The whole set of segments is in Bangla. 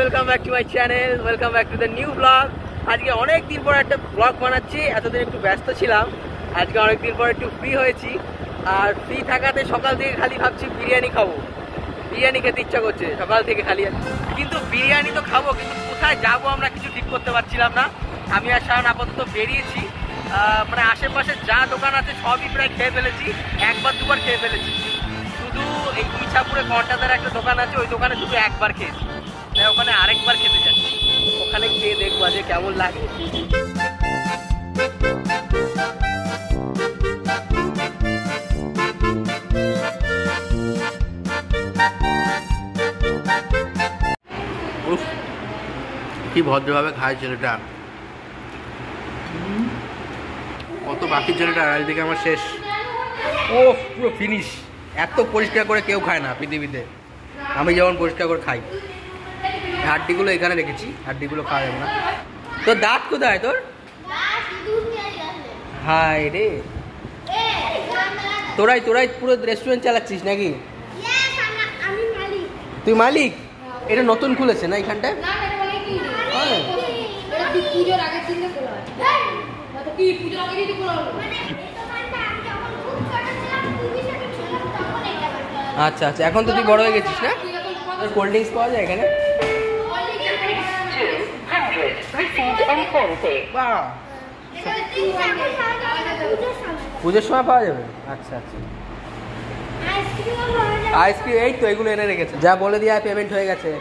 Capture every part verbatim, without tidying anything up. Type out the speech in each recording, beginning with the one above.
Welcome back to my channel, welcome back to the new blog. আজকে অনেক দিন পর একটা ব্লগ বানাচ্ছি। এতদিন একটু ব্যস্ত ছিলাম, আজকে অনেক দিন পর একটু ফ্রি হয়েছি। আর ফ্রি থাকাতে সকাল থেকে খালি ভাবছি বিরিয়ানি খাবো, বিরিয়ানি খেতে ইচ্ছা করছে সকাল থেকে খালি। কিন্তু বিরিয়ানি তো খাবো, কিন্তু কোথায় যাবো আমরা কিছু ঠিক করতে পারছিলাম না। আমি আর শাওন আপাতত বেরিয়েছি, মানে আশেপাশে যা দোকান আছে সবই প্রায় খেয়ে ফেলেছি, একবার দুবার খেয়ে ফেলেছি। শুধু এই ইছাপুরে কন্টাদার একটা দোকান আছে, ওই দোকানে শুধু একবার খেয়েছি, তাই ওখানে আরেকবার খেতে যাচ্ছি। ওখানে খেয়ে দেখবো যে কেমন লাগে। কি ভদ্রভাবে খায় ছেলেটা, কত বাকি ছেলেটা, আর এদিকে আমার শেষ। ও পুরো ফিনিশ। এত পরিষ্কার করে কেউ খায় না পৃথিবীতে, আমি যেমন পরিষ্কার করে খাই। হাড্ডিগুলো এখানে রেখেছি, হাড্ডিগুলো খাওয়া যাবে না। তোর দাঁত কোথায় তোর? হায় রে, তোরাই তোরাই পুরো রেস্টুরেন্ট চালাচ্ছিস নাকি? তুই মালিক? এটা নতুন খুলেছে না এখানটায়? আচ্ছা আচ্ছা, এখন তো তুই বড় হয়ে গেছিস না? কোল্ড ড্রিঙ্কস পাওয়া যায় এখানে? পুজোর সময় পাওয়া যাবে? আচ্ছা আচ্ছা, আইসক্রিম এই তো এগুলো এনে রেখেছে, যা বলে দিয়ে পেমেন্ট হয়ে গেছে।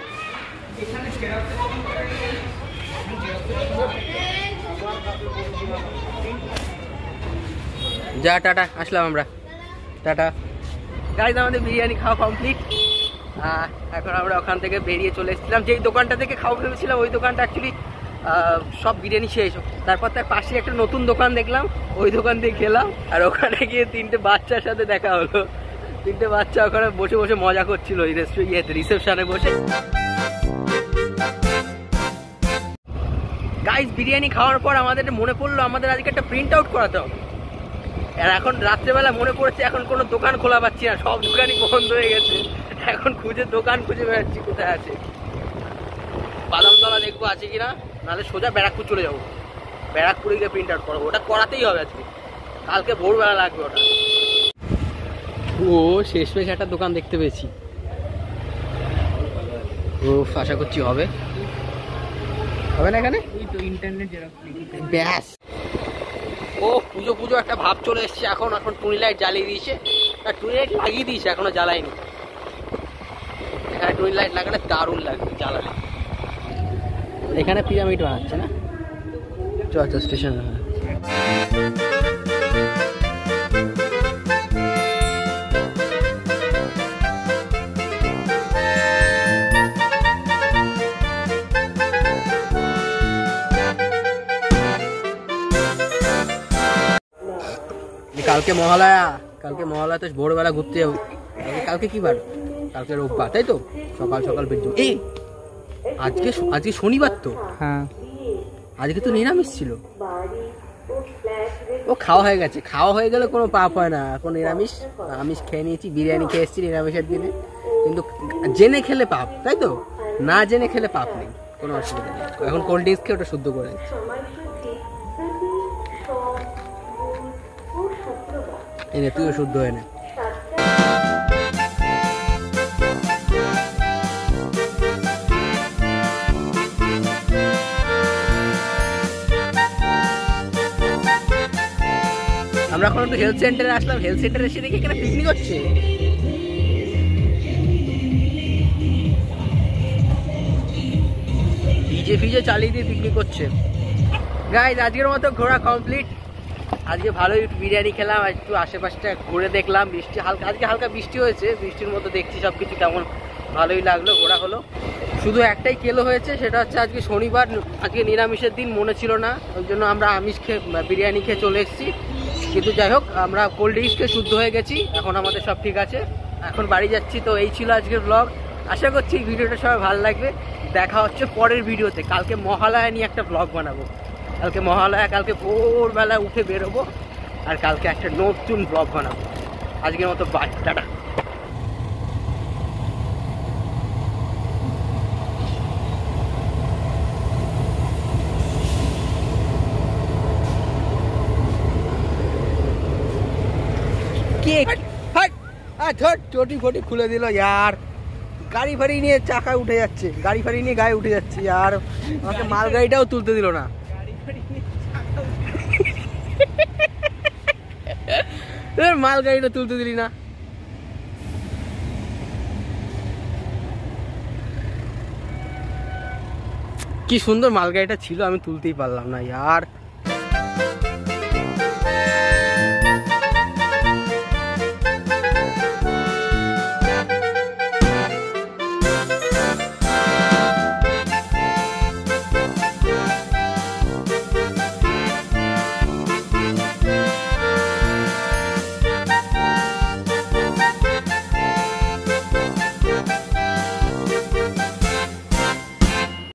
যা টাটা, আসলাম আমরা, টাটা। গাইজ আমাদের বিরিয়ানি খাওয়া কমপ্লিট। এখন আমরা ওখান থেকে বেরিয়ে চলে এসেছিলাম, যেই দোকানটা থেকে খাওয়া ভেবেছিলাম ওই দোকানটা অ্যাকচুয়ালি সব বিরিয়ানি শেষ। তারপর তার পাশে একটা নতুন দোকান দেখলাম, ওই দোকান থেকে খেলাম। আর ওখানে গিয়ে তিনটে বাচ্চার সাথে দেখা হলো, তিনটে বাচ্চা ওখানে বসে বসে মজা করছিল ওই রেস্টুরেন্ট রিসেপশনে বসে। গাইজ বিরিয়ানি খাওয়ার পর আমাদের মনে পড়লো আমাদের আজকে একটা প্রিন্ট আউট করাতে হবে। আর এখন রাত্রেবেলা মনে পড়েছে এখন কোনো দোকান খোলা পাচ্ছি না, সব দোকানই বন্ধ হয়ে গেছে। এখন খুঁজে দোকান খুঁজে বেড়াচ্ছি কোথায় আছে। বাদামতলা দেখবো আছে কিনা, নাহলে সোজা ব্যারাকপুর চলে যাবো, ব্যারাকপুরে গিয়ে প্রিন্ট আউট করবো। ওটা করাতেই হবে আজকে, কালকে ভোরবেলা লাগবে ওটা। ও শেষমেশ একটা দোকান দেখতে পেয়েছি, ও আশা করছি হবে, হবে না এখানে? ইন্টারনেট ব্যাস। ও পুজো পুজো একটা ভাব চলে এসছে এখন। এখন টুনি লাইট জ্বালিয়ে দিয়েছে, আর টুনি লাইট লাগিয়ে দিয়েছে, এখনো জ্বালায়নি। এখানে টুনি লাইট লাগালে দারুণ লাগবে জ্বালালে। এখানে পিরামিড বানাচ্ছে না, চল স্টেশন। কালকে মহালয়া, কালকে মহালয়া তো ভোরবেলা ঘুরতে যাবো। কালকে কি বার? কালকে রোববার, তাই তো? সকাল সকাল বেরিয়ে। এই আজকে আজকে শনিবার তো? হ্যাঁ, আজকে তো নিরামিষ ছিল। ও খাওয়া হয়ে গেছে, খাওয়া হয়ে গেলে কোনো পাপ হয় না। এখন নিরামিষ, আমিষ খেয়ে নিয়েছি, বিরিয়ানি খেয়ে এসেছি নিরামিষের দিনে। কিন্তু জেনে খেলে পাপ, তাই তো? না জেনে খেলে পাপ নেই, কোনো অসুবিধা নেই। এখন কোল্ড ড্রিঙ্কস খেয়ে ওটা শুদ্ধ করে দিচ্ছি। এনে তুইও শুদ্ধ হয়ে নে। আমরা এখন একটু হেলথ সেন্টারে আসলাম, হেলথ সেন্টারে এসে দেখি এখানে পিকনিক হচ্ছে। ডিজে ফিজে চালিয়ে দিয়ে পিকনিক করছে। গাইজ আজকের মতো ঘোরা কমপ্লিট। আজকে ভালোই বিরিয়ানি খেলাম, একটু আশেপাশটা ঘুরে দেখলাম। বৃষ্টি হালকা, আজকে হালকা বৃষ্টি হয়েছে, বৃষ্টির মতো দেখছি সব কিছু কেমন ভালোই লাগলো, ঘোরা হলো। শুধু একটাই কেলো হয়েছে, সেটা হচ্ছে আজকে শনিবার, আজকে নিরামিষের দিন মনে ছিল না, ওই জন্য আমরা আমিষ খেয়ে বিরিয়ানি খেয়ে চলে এসেছি। কিন্তু যাই হোক, আমরা কোল্ড ড্রিঙ্কস খেয়ে শুদ্ধ হয়ে গেছি, এখন আমাদের সব ঠিক আছে। এখন বাড়ি যাচ্ছি। তো এই ছিল আজকের ব্লগ, আশা করছি ভিডিওটা সবাই ভালো লাগবে। দেখা হচ্ছে পরের ভিডিওতে। কালকে মহালয়া নিয়ে একটা ব্লগ বানাবো, কালকে মহালয়া, কালকে ভোরবেলা উঠে বেরোবো, আর কালকে একটা নতুন ব্লগ বানাবো। আজকের মতো বাই, টাটা। কে চটি ফটি খুলে দিল यार গাড়ি ফাড়ি নিয়ে চাকা উঠে যাচ্ছে গাড়ি ফাড়ি নিয়ে গায়ে উঠে যাচ্ছে यार আমাকে মালগাড়িটাও তুলতে দিল না মালগাড়িটা তুলতে দিলি না কি সুন্দর মালগাড়িটা ছিল আমি তুলতেই পারলাম না यार